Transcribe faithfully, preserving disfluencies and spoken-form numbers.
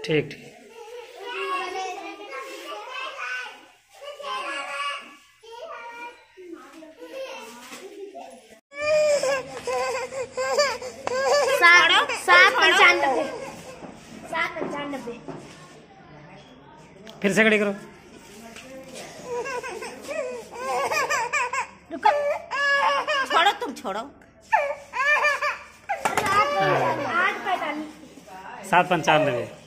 ठीक ठीक। सात पंचानबे सात पंचानबे फिर से खड़ी करो। रुको, छोड़ो तुम छोड़ो। सात पंचानबे।